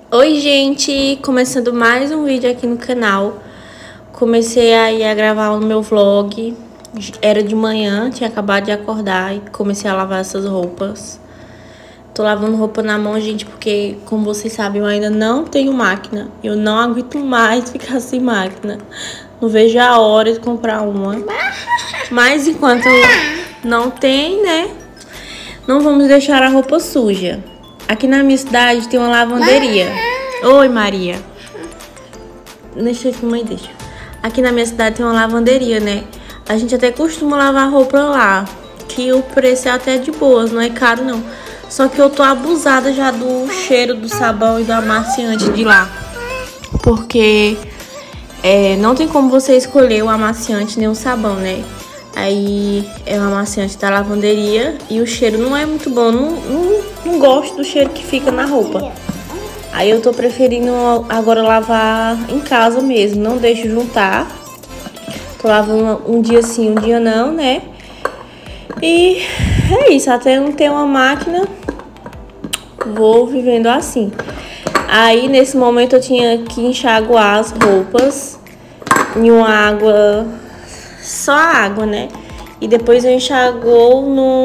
Oi, gente! Começando mais um vídeo aqui no canal. Comecei aí a gravar o meu vlog. Era de manhã, tinha acabado de acordar e comecei a lavar essas roupas. Tô lavando roupa na mão, gente, porque, como vocês sabem, eu ainda não tenho máquina. Eu não aguento mais ficar sem máquina. Não vejo a hora de comprar uma. Mas enquanto não tem, né? Não vamos deixar a roupa suja. Aqui na minha cidade tem uma lavanderia. Oi, Maria. Deixa que mãe deixa. Aqui na minha cidade tem uma lavanderia, né? A gente até costuma lavar roupa lá, que o preço é até de boas, não é caro não. Só que eu tô abusada já do cheiro do sabão e do amaciante de lá. Porque não tem como você escolher o amaciante nem o sabão, né? Aí é o amaciante da lavanderia e o cheiro não é muito bom. Não gosto do cheiro que fica na roupa. Aí eu tô preferindo agora lavar em casa mesmo. Não deixo juntar. Tô lavando um dia sim, um dia não, né? E é isso. Até não ter uma máquina, vou vivendo assim. Aí nesse momento eu tinha que enxaguar as roupas em uma água... Só a água, né? E depois eu enxagou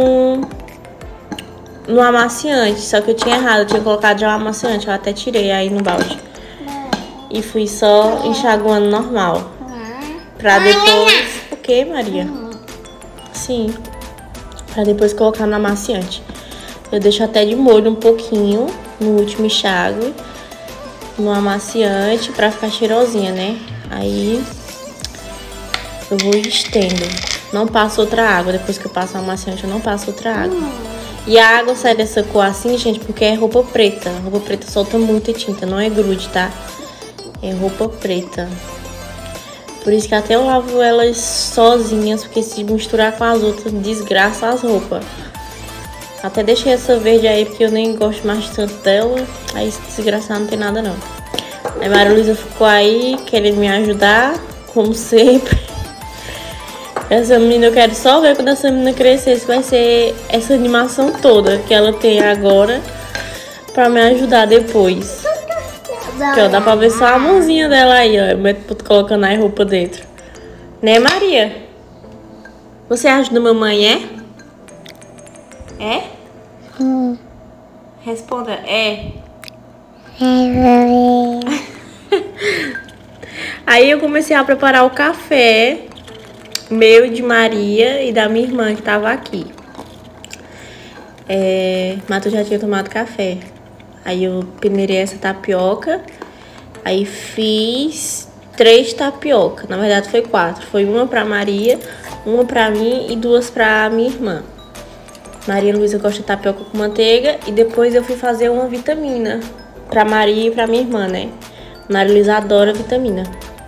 no amaciante. Só que eu tinha errado, eu tinha colocado já o amaciante. Eu até tirei aí no balde. E fui só enxaguando normal. Pra depois... O que, Maria? Sim. Pra depois colocar no amaciante. Eu deixo até de molho um pouquinho no último enxágue. No amaciante pra ficar cheirosinha, né? Aí... eu vou e estendo. Não passo outra água. Depois que eu passo o amaciante, eu não passo outra água. E a água sai dessa cor assim, gente, porque é roupa preta. Roupa preta solta muita tinta, não é grude, tá? É roupa preta. Por isso que até eu lavo elas sozinhas, porque se misturar com as outras, desgraça as roupas. Até deixei essa verde aí, porque eu nem gosto mais tanto dela. Aí se desgraçar não tem nada não. Aí Maria Luísa ficou aí, querendo me ajudar, como sempre. Essa menina, eu quero só ver quando essa menina crescer, se vai ser essa animação toda que ela tem agora pra me ajudar depois. Aqui, ó, dá pra ver só a mãozinha dela aí, ó, eu colocando a roupa dentro. Né, Maria? Você ajuda a mamãe, é? É? Responda, é. Aí eu comecei a preparar o café. Meu, de Maria e da minha irmã que tava aqui. Matheus já tinha tomado café. Aí eu peneirei essa tapioca. Aí fiz 3 tapioca. Na verdade foi 4. Foi uma pra Maria, uma pra mim e 2 pra minha irmã. Maria Luísa gosta de tapioca com manteiga. E depois eu fui fazer uma vitamina pra Maria e pra minha irmã, né? Maria Luísa adora vitamina.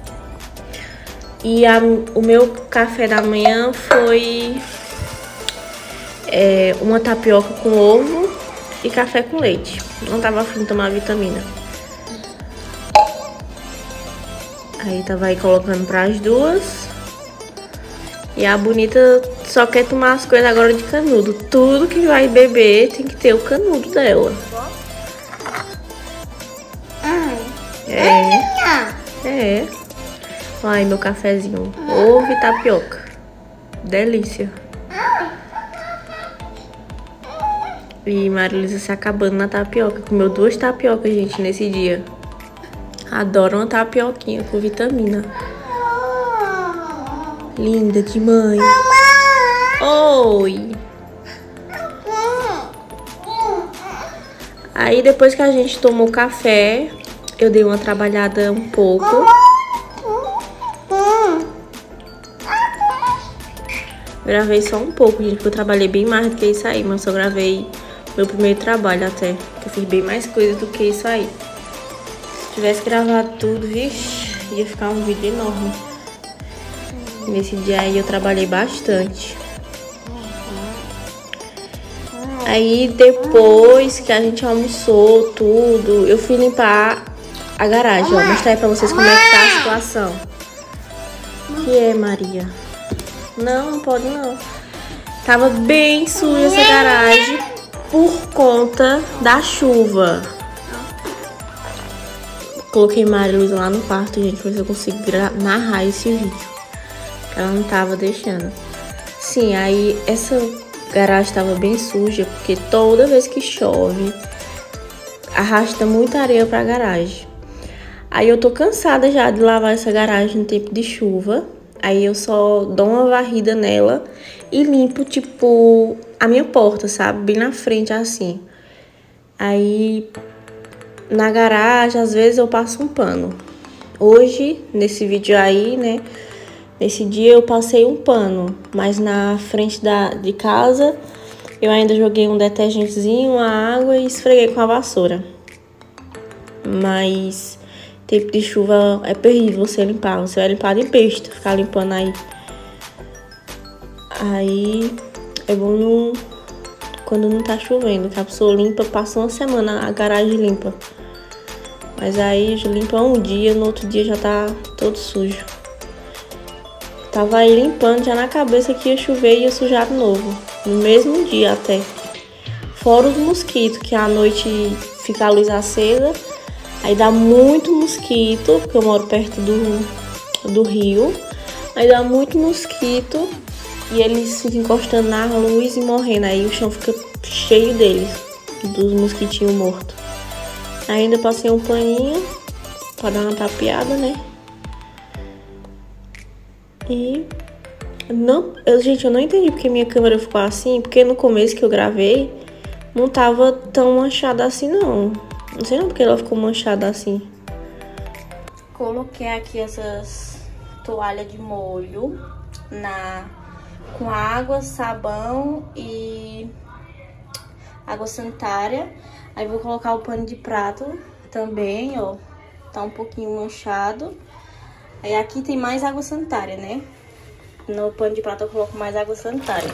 E o meu café da manhã foi uma tapioca com ovo e café com leite. Não tava afim de tomar vitamina. Aí tava aí colocando pras duas. E a bonita só quer tomar as coisas agora de canudo. Tudo que vai beber tem que ter o canudo dela. Ai, meu cafezinho. Ovo e tapioca. Delícia. E Maria Luísa se acabando na tapioca. Comeu 2 tapiocas, gente, nesse dia. Adoro uma tapioquinha com vitamina. Linda de mãe. Oi. Aí depois que a gente tomou café, eu dei uma trabalhada um pouco. Gravei só um pouco, gente, porque eu trabalhei bem mais do que isso aí. Mas eu gravei meu primeiro trabalho até. Que eu fiz bem mais coisas do que isso aí. Se tivesse gravado tudo, vixe, ia ficar um vídeo enorme. Nesse dia aí eu trabalhei bastante. Aí depois que a gente almoçou tudo, eu fui limpar a garagem, ó. Mostrar aí pra vocês como é que tá a situação. Que é, Maria? Não, não pode não. Tava bem suja essa garagem por conta da chuva. Coloquei Maria Luísa lá no quarto, gente, pra ver se eu consigo narrar esse vídeo. Ela não tava deixando. Sim, aí essa garagem tava bem suja, porque toda vez que chove, arrasta muita areia pra garagem. Aí eu tô cansada já de lavar essa garagem no tempo de chuva. Aí eu só dou uma varrida nela e limpo, tipo, a minha porta, sabe? Bem na frente, assim. Aí, na garagem, às vezes eu passo um pano. Hoje, nesse vídeo aí, né? Nesse dia eu passei um pano. Mas na frente de casa, eu ainda joguei um detergentezinho, uma água e esfreguei com a vassoura. Mas tempo de chuva é terrível você limpar. Você vai limpar de besta, ficar limpando aí. Aí é bom quando não tá chovendo, que a pessoa limpa, passa uma semana a garagem limpa. Mas aí limpa um dia, no outro dia já tá todo sujo. Tava aí limpando já na cabeça que ia chover e ia sujar de novo. No mesmo dia até. Fora os mosquitos, que à noite fica a luz acesa. Aí dá muito mosquito, porque eu moro perto do rio. Aí dá muito mosquito e eles ficam encostando na luz e morrendo. Aí o chão fica cheio deles, dos mosquitinhos mortos. Aí ainda passei um paninho pra dar uma tapeada, né? E gente, eu não entendi porque minha câmera ficou assim, porque no começo que eu gravei não tava tão manchada assim, não. Não sei não porque ela ficou manchada assim. Coloquei aqui essas toalhas de molho com água, sabão e água sanitária. Aí vou colocar o pano de prato também, ó. Tá um pouquinho manchado. Aí aqui tem mais água sanitária, né? No pano de prato eu coloco mais água sanitária.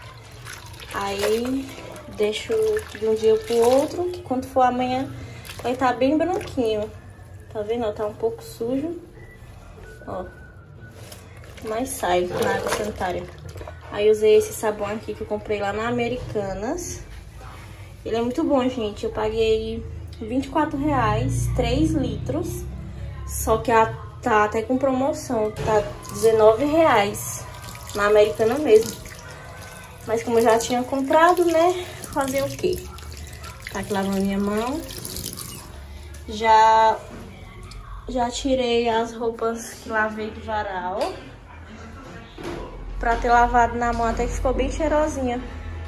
Aí deixo de um dia pro outro, que quando for amanhã vai estar bem branquinho. Tá vendo? Ó, tá um pouco sujo. Ó. Mas sai na água sanitária. Aí usei esse sabão aqui que eu comprei lá na Americanas. Ele é muito bom, gente. Eu paguei R$24, 3 litros. Só que tá até com promoção. Tá R$19 na Americana mesmo. Mas como eu já tinha comprado, né? Fazer o quê? Tá aqui lavando minha mão. Já tirei as roupas que lavei do varal. Pra ter lavado na mão até que ficou bem cheirosinha.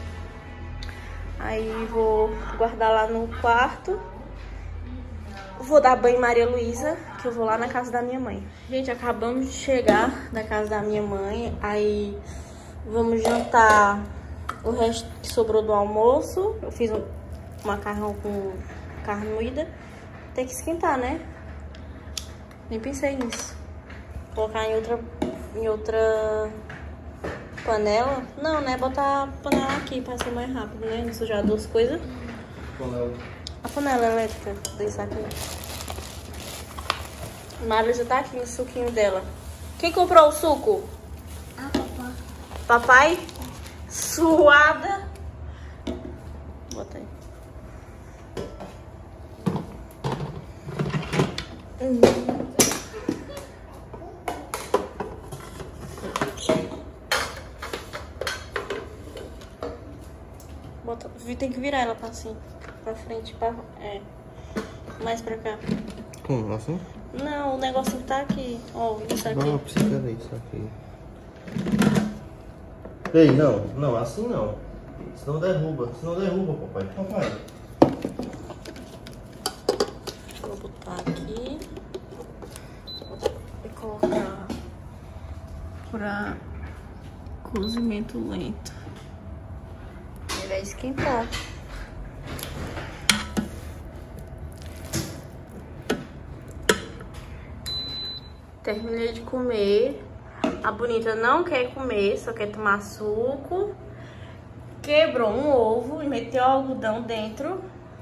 Aí vou guardar lá no quarto. Vou dar banho em Maria Luísa, que eu vou lá na casa da minha mãe. Gente, acabamos de chegar da casa da minha mãe. Aí vamos jantar o resto que sobrou do almoço. Eu fiz um macarrão com carne moída. Tem que esquentar, né? Nem pensei nisso. Colocar em outra panela. Não, né? Botar a panela aqui pra ser mais rápido, né? Não sujar duas coisas. A panela elétrica desse aqui. Maria já tá aqui no suquinho dela. Quem comprou o suco? Ah, papai. Papai? Suada. Bota aí. Tem que virar ela pra assim, pra frente, mais pra cá. Como, assim? Não, o negocinho tá aqui. Ó, isso aqui. Não, precisa ver isso aqui. Ei, não, assim não. Senão derruba, papai. Papai. Vou botar aqui e colocar pra cozimento lento. Ele vai esquentar. Terminei de comer. A bonita não quer comer, só quer tomar suco. Quebrou um ovo e meteu algodão dentro,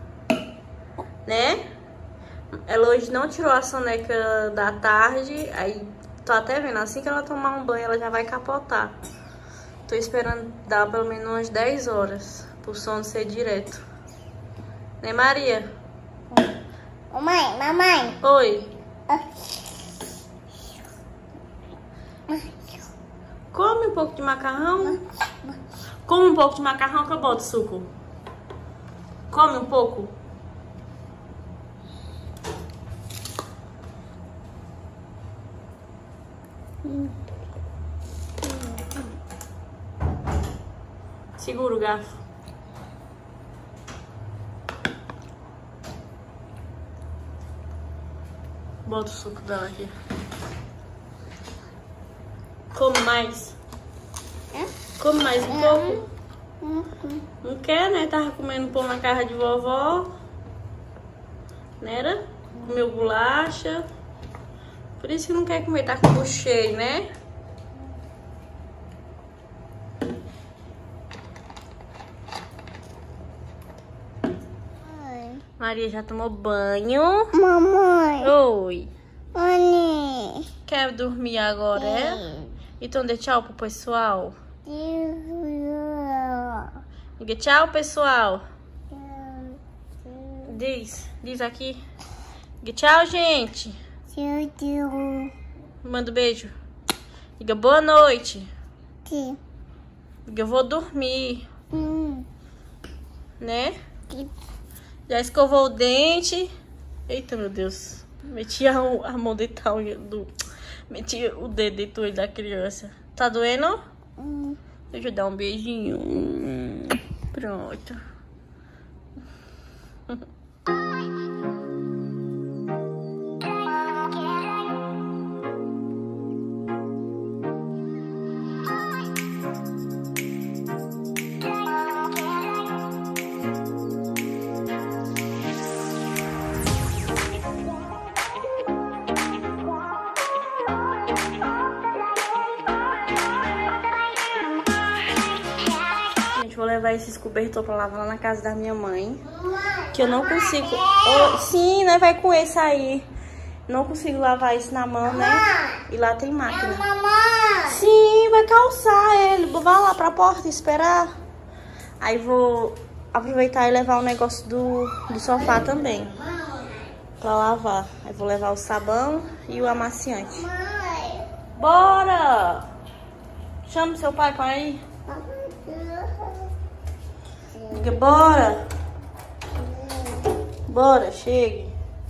né? Ela hoje não tirou a soneca da tarde. Aí tô até vendo, assim que ela tomar um banho ela já vai capotar. Tô esperando dar pelo menos umas 10 horas pro sono ser direto. Né, Maria? Ô, mãe, Mamãe. Oi. Come um pouco de macarrão. Come um pouco de macarrão que eu boto suco. Come um pouco. Segura o garfo. Bota o suco dela aqui. Come mais. Come mais um pouco. Não quer, né? Tava comendo pão na casa de vovó. Né? Era? Comeu bolacha. Por isso que não quer comer, tá com o bucho cheio, né? Maria já tomou banho. Mamãe. Oi. Mãe. Quer dormir agora, é? Então dê tchau pro pessoal. Diga tchau, pessoal. Diz aqui. Diga tchau, gente. Manda um beijo. Diga boa noite. Diga eu vou dormir. Né? Já escovou o dente. Eita, meu Deus. Meti a mão dentro do... Meti o dedo dentro do olho da criança. Tá doendo? Deixa eu dar um beijinho. Pronto. Vou levar esses cobertor pra lavar lá na casa da minha mãe. Que eu não consigo... Oh, sim, né? Vai com esse aí. Não consigo lavar isso na mão, né? E lá tem máquina. Sim, vai calçar ele. Vou lá pra porta esperar. Aí vou aproveitar e levar o negócio do sofá também. Pra lavar. Aí vou levar o sabão e o amaciante. Bora! Chama seu pai pra ir. Bora! Bora, chegue!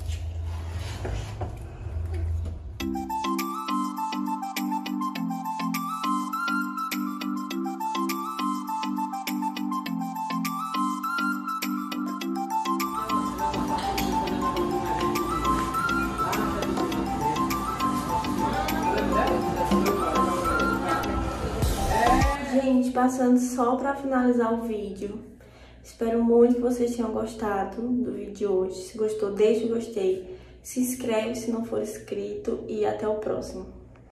Gente, passando só pra finalizar o vídeo. Espero muito que vocês tenham gostado do vídeo de hoje. Se gostou, deixa o gostei. Se inscreve se não for inscrito e até o próximo.